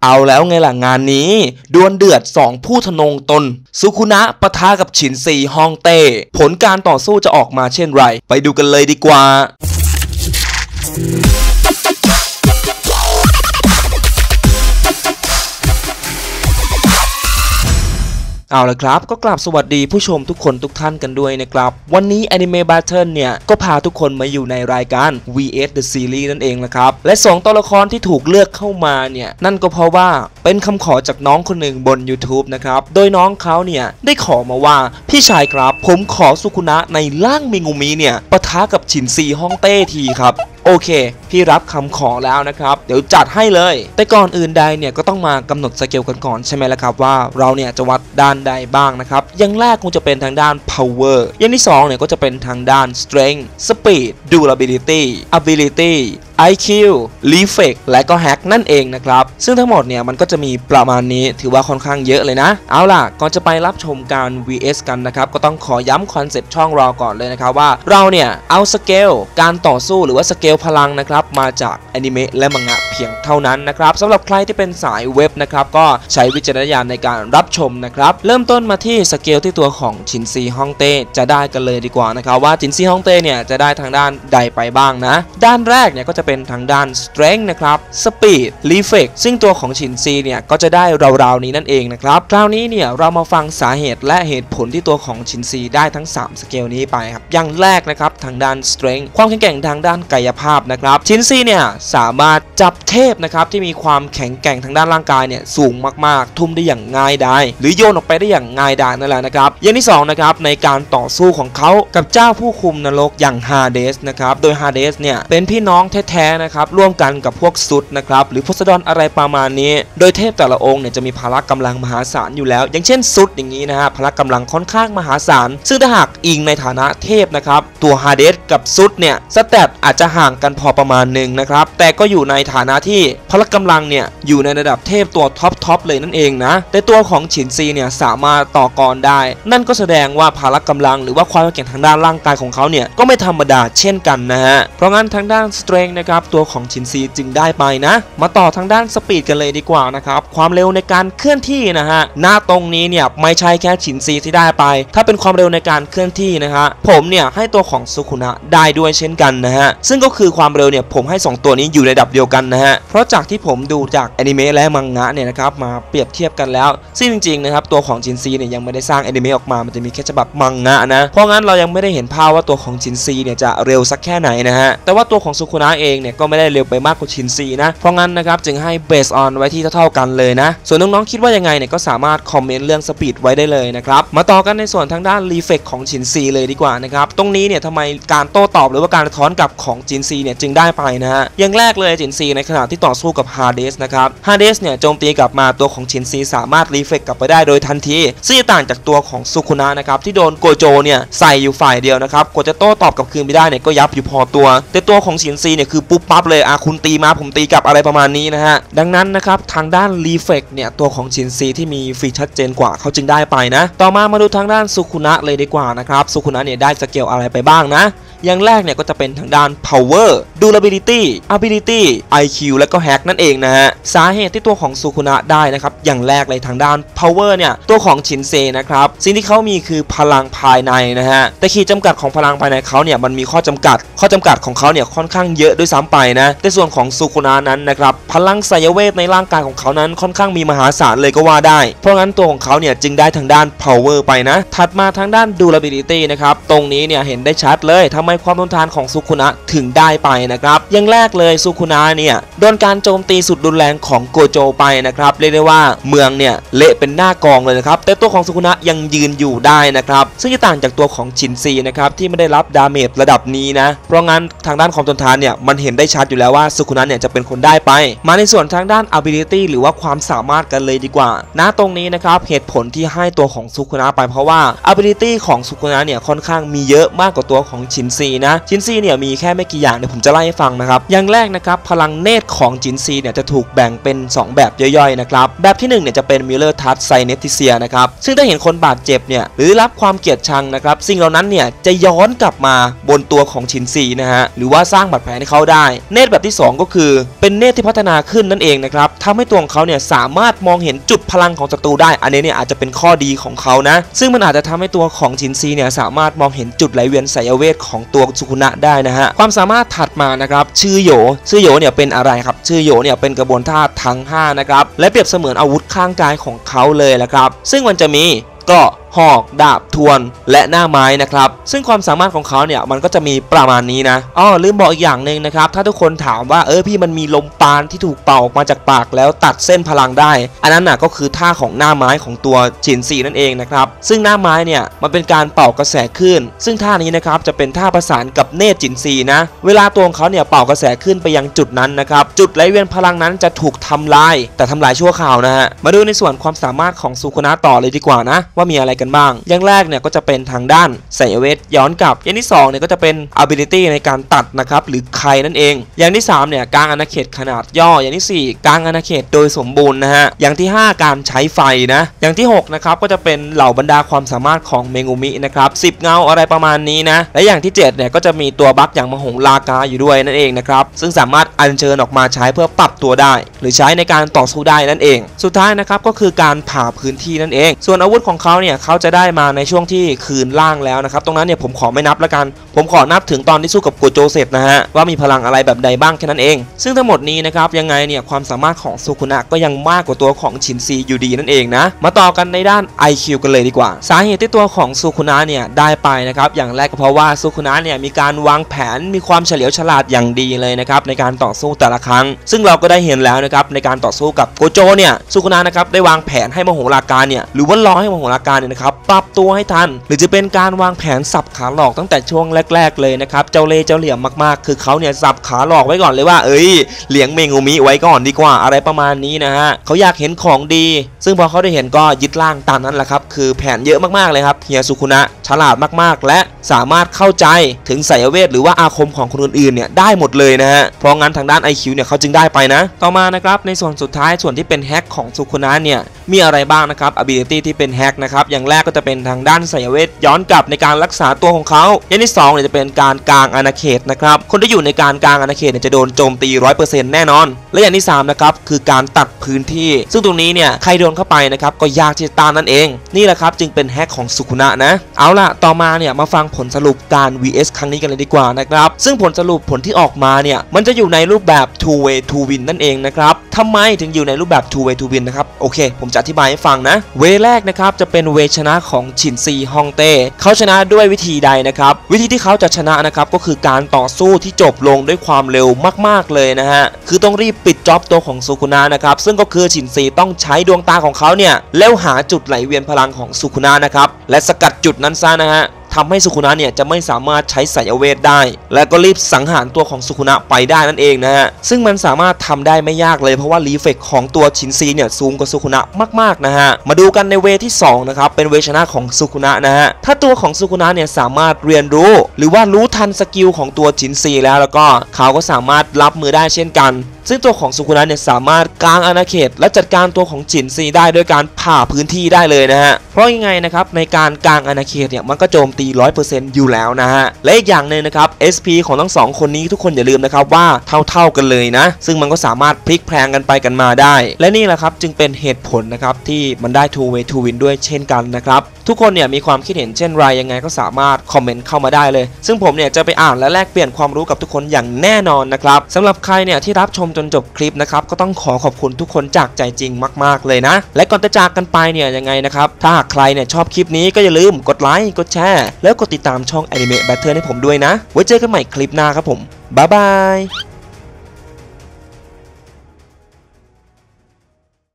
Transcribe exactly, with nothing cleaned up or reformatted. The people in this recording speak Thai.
เอาแล้วไงล่ะงานนี้ดวลเดือดสองผู้ทะนงตนสุคุนะปะทะกับฉินซีฮองเต้ผลการต่อสู้จะออกมาเช่นไรไปดูกันเลยดีกว่าเอาละครับก็กราบสวัสดีผู้ชมทุกคนทุกท่านกันด้วยนะครับวันนี้ Anime Battle เนี่ยก็พาทุกคนมาอยู่ในรายการ วี เอส The Series นั่นเองนะครับและสองตัวละครที่ถูกเลือกเข้ามาเนี่ยนั่นก็เพราะว่าเป็นคำขอจากน้องคนหนึ่งบน YouTube นะครับโดยน้องเขาเนี่ยได้ขอมาว่าพี่ชายครับผมขอสุคุนะในร่างมิงุมิเนี่ยปะทะกับฉินซีฮ่องเต้ทีครับโอเคพี่รับคำขอแล้วนะครับเดี๋ยวจัดให้เลยแต่ก่อนอื่นใดเนี่ยก็ต้องมากำหนดสเกลกันก่อนใช่ไหมล่ะครับว่าเราเนี่ยจะวัดด้านใดบ้างนะครับอย่างแรกคงจะเป็นทางด้าน power อย่างที่สองเนี่ยก็จะเป็นทางด้าน strength speed durability ability ไอ คิว reflex และก็ hack นั่นเองนะครับซึ่งทั้งหมดเนี่ยมันก็จะมีประมาณนี้ถือว่าค่อนข้างเยอะเลยนะเอาล่ะก่อนจะไปรับชมการ วี เอส กันนะครับก็ต้องขอย้ำคอนเซ็ปต์ช่องเราก่อนเลยนะครับว่าเราเนี่ยเอาสเกลการต่อสู้หรือว่าสเกลพลังนะครับมาจากอนิเมะและมังงะเพียงเท่านั้นนะครับสำหรับใครที่เป็นสายเว็บนะครับก็ใช้วิจารณญาณในการรับชมนะครับเริ่มต้นมาที่สเกลที่ตัวของฉินซีฮ่องเต้จะได้กันเลยดีกว่านะครับว่าฉินซีฮ่องเต้เนี่ยจะได้ทางด้านใดไปบ้างนะด้านแรกเนี่ยก็จะเป็นทางด้าน strength นะครับ speed reflex ซึ่งตัวของฉินซีเนี่ยก็จะได้ราวๆนี้นั่นเองนะครับคราวนี้เนี่ยเรามาฟังสาเหตุและเหตุผลที่ตัวของฉินซีได้ทั้งสามสเกลนี้ไปครับอย่างแรกนะครับทางด้าน strength ความแข็งแกร่งทางด้านกายภาพนะครับฉินซีเนี่ยสามารถจับเทพนะครับที่มีความแข็งแกร่งทางด้านร่างกายเนี่ยสูงมากๆทุ่มได้อย่างง่ายดายหรือโยนออกไปได้อย่างง่ายดายนั่นแหละนะครับอย่างที่สองนะครับในการต่อสู้ของเขากับเจ้าผู้คุมนรกอย่างฮาเดสนะครับโดยฮาเดสเนี่ยเป็นพี่น้องแท้ๆนะครับร่วมกันกับพวกซุดนะครับหรือโพไซดอนอะไรประมาณนี้โดยเทพแต่ละองค์เนี่ยจะมีพละกำลังมหาศาลอยู่แล้วอย่างเช่นซุดอย่างนี้นะฮะพละกำลังค่อนข้างมหาศาลซึ่งถ้าหากอิงในฐานะเทพนะครับตัวฮาเดสกับซุดเนี่ยสแตทอาจจะห่างกันพอประมาณหนึ่งนะครับแต่ก็อยู่ในฐานะที่พละกำลังเนี่ยอยู่ในระดับเทพตัวท็อปท็อปเลยนั่นเองนะแต่ตัวของฉินซีเนี่ยสามารถต่อกรได้นั่นก็แสดงว่าพละกำลังหรือว่าความแข็งทางด้านร่างกายของเขาเนี่ยก็ไม่ธรรมดาเช่นกันนะฮะเพราะงั้นทางด้านสเตรนท์นะครับตัวของฉินซีจึงได้ไปนะมาต่อทางด้านสปีดกันเลยดีกว่านะครับความเร็วในการเคลื่อนที่นะฮะหน้าตรงนี้เนี่ยไม่ใช่แค่ฉินซีที่ได้ไปถ้าเป็นความเร็วในการเคลื่อนที่นะฮะผมเนี่ยให้ตัวของสุคุนะได้ด้วยเช่นกันนะฮะซึ่งก็คือความเร็วเนี่ยผมให้สองตัวนี้อยู่ในระดับเดียวกันนะฮะเพราะจากที่ผมดูจากอนิเมะและมังงะเนี่ยนะครับมาเปรียบเทียบกันแล้วซึ่งจริงๆนะครับตัวของฉินซีเนี่ยยังไม่ได้สร้างอนิเมะออกมามันจะมีแค่ฉบับมังงะนะเพราะงั้นเรายังไม่ได้เห็นภาพว่าตัวของฉินซีเนี่ยจะเร็วสักแค่ไหนนะฮะแต่ว่าตัวของสุคุนะเองเนี่ยก็ไม่ได้เร็วไปมากกว่าฉินซีนะเพราะงั้นนะครับจึงให้เบสออนไว้ที่เท่าๆกันเลยนะส่วนน้องๆคิดว่ายังไงเนี่ยก็สามารถคอมเมนต์เรื่องสปีดไว้ได้เลยนะครับมาต่อกันในส่วนทางด้านรีเฟกของฉินซีเลยดีกว่านะครับตรงนี้เนี่ยทำไมการโต้ตอบหรือว่าการท้อนกลับของฉินซีเนี่ยจึงได้ไปนะฮะอย่างแรกเลยฉินซีในขณะที่ต่อสู้กับฮาเดสนะครับฮาเดสเนี่ยโจมตีกลับมาตัวของฉินซีสามารถรีเฟกกลับไปได้โดยทันทีซึ่งต่างจากตัวของสุคุนะนะครับที่โดนโกโจเนี่ยใส่อยู่ฝ่ายเดียวนะครับกว่าจะโต้ตอบกลับคืนไม่ได้เนี่ยก็ยับอยู่พอตัวแต่ตัวของฉินซีเนี่ยคือปุ๊บปั๊บเลยอ่ะคุณตีมาผมตีกลับอะไรประมาณนี้นะฮะดังนั้นนะครับทางด้านรีเฟกเนี่ยตัวของฉินซีที่มีฟีชัดเจนกว่าเขาจึงได้ไปนะต่อมามาดูทางด้านสุคุนะเลยดีกว่านะครับสุคุนะเนี่ยได้สเกลอะไรไปบ้างนะอย่างแรกเนี่ยก็จะเป็นทางด้าน power durability ability ไอ คิว และก็ hack นั่นเองนะฮะสาเหตุที่ตัวของสุคุนะได้นะครับอย่างแรกเลยทางด้าน power เนี่ยตัวของฉินเซนะครับสิ่งที่เขามีคือพลังภายในนะฮะแต่ขีดจำกัดของพลังภายในเขาเนี่ยมันมีข้อจำกัดข้อจำกัดของเขาเนี่ยค่อนข้างเยอะด้วยซ้ำไปนะแต่ส่วนของสุคุนะนั้นนะครับพลังไสยเวทในร่างกายของเขานั้นค่อนข้างมีมหาศาลเลยก็ว่าได้เพราะงั้นตัวของเขาเนี่ยจึงได้ทางด้าน power ไปนะถัดมาทางด้าน durability นะครับตรงนี้เนี่ยเห็นได้ชัดเลยทำไมความทนทานของสุคุนะถึงได้ไปนะครับอย่างแรกเลยสุคุนะเนี่ยโดนการโจมตีสุดรุนแรงของโกโจไปนะครับเรียกได้ว่าเมืองเนี่ยเละเป็นหน้ากองเลยนะครับแต่ตัวของสุคุนะยังยืนอยู่ได้นะครับซึ่งจะต่างจากตัวของฉินซีนะครับที่ไม่ได้รับดาเมจระดับนี้นะเพราะงั้นทางด้านความทนทานเนี่ยมันเห็นได้ชัดอยู่แล้วว่าสุคุนะเนี่ยจะเป็นคนได้ไปมาในส่วนทางด้าน ability หรือว่าความสามารถกันเลยดีกว่าณตรงนี้นะครับเหตุผลที่ให้ตัวของสุคุนะไปเพราะว่า ability ของสุคุนะเนี่ยค่อนข้างมีเยอะมากกว่าตัวของฉินซีนะจินซีเนี่ยมีแค่ไม่กี่อย่างเดี๋ยวผมจะไล่ให้ฟังนะครับอย่างแรกนะครับพลังเนตรของจินซีเนี่ยจะถูกแบ่งเป็นสองแบบย่อยๆนะครับแบบที่หนึ่งเนี่ยจะเป็นมิลเลอร์ทัชไซเนติเซียนะครับซึ่งถ้าเห็นคนบาดเจ็บเนี่ยหรือรับความเกลียดชังนะครับสิ่งเหล่านั้นเนี่ยจะย้อนกลับมาบนตัวของชินซีนะฮะหรือว่าสร้างบาดแผลให้เขาได้เนตรแบบที่สองก็คือเป็นเนตรที่พัฒนาขึ้นนั่นเองนะครับทำให้ตัวของเขาเนี่ยสามารถมองเห็นจุดพลังของศัตรูได้อันนี้เนี่ยอาจจะเป็นข้อดีของเขานะซึ่งมันอาจจะทำให้ตัวของชินซีเนี่ยสามารถมองเห็นจุดไหลเวียนสายเวทของตัวสุคุนะได้นะฮะความสามารถถัดมานะครับชื่อโยชื่อโยเนี่ยเป็นอะไรครับชื่อโยเนี่ยเป็นกระบวนท่าทั้งห้านะครับและเปรียบเสมือนอาวุธข้างกายของเขาเลยแหละครับซึ่งมันจะมีก็หอกดาบทวนและหน้าไม้นะครับซึ่งความสามารถของเขาเนี่ยมันก็จะมีประมาณนี้นะอ้อลืมบอกอีกอย่างหนึ่งนะครับถ้าทุกคนถามว่าเออพี่มันมีลมปานที่ถูกเป่าออกมาจากปากแล้วตัดเส้นพลังได้อันนั้นน่ะก็คือท่าของหน้าไม้ของตัวจินซีนั่นเองนะครับซึ่งหน้าไม้เนี่ยมันเป็นการเป่ากระแสขึ้นซึ่งท่านี้นะครับจะเป็นท่าประสานกับเนตรจินซีนะเวลาตัวของเขาเนี่ยเป่ากระแสขึ้นไปยังจุดนั้นนะครับจุดไหลเวียนพลังนั้นจะถูกทำลายแต่ทำลายชั่วคราวนะฮะมาดูในส่วนความสามารถของสุคุนะต่อเลยดีกว่านะว่ามีอะไรกันบ้างอย่างแรกเนี่ยก็จะเป็นทางด้านสายเวทย้อนกลับอย่างที่สองเนี่ยก็จะเป็น ability ในการตัดนะครับหรือไขนั่นเองอย่างที่สามเนี่ยกลางอาณาเขตขนาดย่ออย่างที่สี่กลางอาณาเขตโดยสมบูรณ์นะฮะอย่างที่ห้าการใช้ไฟนะอย่างที่หกนะครับก็จะเป็นเหล่าบรรดาความสามารถของเมงูมินะครับสิบเงาอะไรประมาณนี้นะและอย่างที่เจ็ดเนี่ยก็จะมีตัวบัฟอย่างมโหฬารกาอยู่ด้วยนั่นเองนะครับซึ่งสามารถอัญเชิญออกมาใช้เพื่อปรับตัวได้หรือใช้ในการต่อสู้ได้นั่นเองสุดท้ายนะครับก็คือการผ่าพื้นที่นั่นเองส่วนอาวุธของเขาเนี่ยเขาจะได้มาในช่วงที่คืนล่างแล้วนะครับตรงนั้นเนี่ยผมขอไม่นับแล้วกันผมขอนับถึงตอนที่สู้กับโกโจเสร็จนะฮะว่ามีพลังอะไรแบบใดบ้างแค่นั้นเองซึ่งทั้งหมดนี้นะครับยังไงเนี่ยความสามารถของสุคุนะก็ยังมากกว่าตัวของชินซีอยู่ดีนั่นเองนะมาต่อกันในด้าน ไอ คิว กันเลยดีกว่าสาเหตุที่ตัวของสุคุนะเนี่ยได้ไปนะครับอย่างแรกก็เพราะว่าสุคุนะเนี่ยมีการวางแผนมีความเฉลียวฉลาดอย่างดีเลยนะครับในการต่อสู้แต่ละครั้งซึ่งเราก็ได้เห็นแล้วนะครับในการต่อสู้กับโกโจเนี่ยสุคุนะนะครับได้วางแผนให้มโหฬารการเนี่ยหรือว่ารอให้มโหฬารการเนี่ยนะครับปรับตัวให้ทันหรือจะเป็นการวางแผนสับขาหลอกตั้งแต่ช่วงแรกๆเลยนะครับเจ้าเล่ห์เจ้าเหลี่ยมมากๆคือเขาเนี่ยสับขาหลอกไว้ก่อนเลยว่าเอ้ยเลี้ยงเมงูมิไว้ก่อนดีกว่าอะไรประมาณนี้นะฮะเขาอยากเห็นของดีซึ่งพอเขาได้เห็นก็ยึดร่างตามนั้นแหละครับคือแผนเยอะมากๆเลยครับเฮียสุคุนะฉลาดมากๆและสามารถเข้าใจถึงไสยเวทหรือว่าอาคมของคนอื่นๆเนี่ยได้หมดเลยนะฮะเพราะงั้นทางด้าน ไอ คิว เนี่ยเขาจึงได้ไปนะต่อมานะครับในส่วนสุดท้ายส่วนที่เป็นแฮกของสุคุนะเนี่ยมีอะไรบ้างนะครับ ability ที่เป็นแฮกนะครับอย่างแรกก็จะเป็นทางด้านไสยเวทย้อนกลับในการรักษาตัวของเขาอย่างที่สองเนี่ยจะเป็นการกลางอาณาเขตนะครับคนที่อยู่ในการกลางอาณาเขตเนี่ยจะโดนโจมตี ร้อยเปอร์เซ็นต์ แน่นอนและอย่างที่สามนะครับคือการตัดพื้นที่ซึ่งตรงนี้เนี่ยใครโดนเข้าไปนะครับก็ยากที่จะต้านนั่นเองนี่แหละครับจึงเป็นแฮกของสุคุนะนะเอาล่ะต่อมาเนี่ยมาฟังผลสรุปการ วี เอส ครั้งนี้กันเลยดีกว่านะครับซึ่งผลสรุปผลที่ออกมาเนี่ยมันจะอยู่ในรูปแบบ two way to win นั่นเองนะครับทำไมถึงอยู่ในรูปแบบ two way to win นะครับโอเคผมจะอธิบายให้ฟังนะเวแรกนะครับจะเป็นเวชนะของชินซีฮองเต้เขาชนะด้วยวิธีใดนะครับวิธีที่เขาจะชนะนะครับก็คือการต่อสู้ที่จบลงด้วยความเร็วมากๆเลยนะฮะคือต้องรีบปิดจ็อบตัวของสุคุนะนะครับซึ่งก็คือชินซีต้องใช้ดวงตาของเขาเนี่ยแล้วหาจุดไหลเวียนพลังของสุคุนะนะครับและสกัดจุดนั้นซะนะฮะทำให้สุคุนะเนี่ยจะไม่สามารถใช้ไสยเวทได้และก็รีบสังหารตัวของสุคุนะไปได้นั่นเองนะฮะซึ่งมันสามารถทำได้ไม่ยากเลยเพราะว่ารีเฟกของตัวชินซีเนี่ยสูงกว่าสุคุนะมากๆนะฮะมาดูกันในเวที่สองนะครับเป็นเวชนะของสุคุนะนะฮะถ้าตัวของสุคุนะเนี่ยสามารถเรียนรู้หรือว่ารู้ทันสกิลของตัวชินซีแล้วแล้วก็เขาก็สามารถรับมือได้เช่นกันซึ่งตัวของสุคุนะเนี่ยสามารถกางอาณาเขตและจัดการตัวของจินซีได้ด้วยการผ่าพื้นที่ได้เลยนะฮะเพราะยังไงนะครับในการกางอาณาเขตเนี่ยมันก็โจมตี ร้อยเปอร์เซ็นต์ อยู่แล้วนะฮะและอีกอย่างหนึ่งนะครับ เอส พี ของทั้งสองคนนี้ทุกคนอย่าลืมนะครับว่าเท่าๆกันเลยนะซึ่งมันก็สามารถพลิกแพลงกันไปกันมาได้และนี่แหละครับจึงเป็นเหตุผลนะครับที่มันได้ two way to win ด้วยเช่นกันนะครับทุกคนเนี่ยมีความคิดเห็นเช่นไรยังไงก็สามารถคอมเมนต์เข้ามาได้เลยซึ่งผมเนี่ยจะไปอ่านและแลกเปลี่ยนความรู้กับทุกคนอย่างแน่นอนนะครับสำหรับใครเนี่ยที่รับชมจนจบคลิปนะครับก็ต้องขอขอบคุณทุกคนจากใจจริงมากๆเลยนะและก่อนจะจากกันไปเนี่ยยังไงนะครับถ้าหากใครเนี่ยชอบคลิปนี้ก็อย่าลืมกดไลค์กดแชร์แล้วกดติดตามช่อง Anime Battle ให้ผมด้วยนะไว้เจอกันใหม่คลิปหน้าครับผมบ๊ายบาย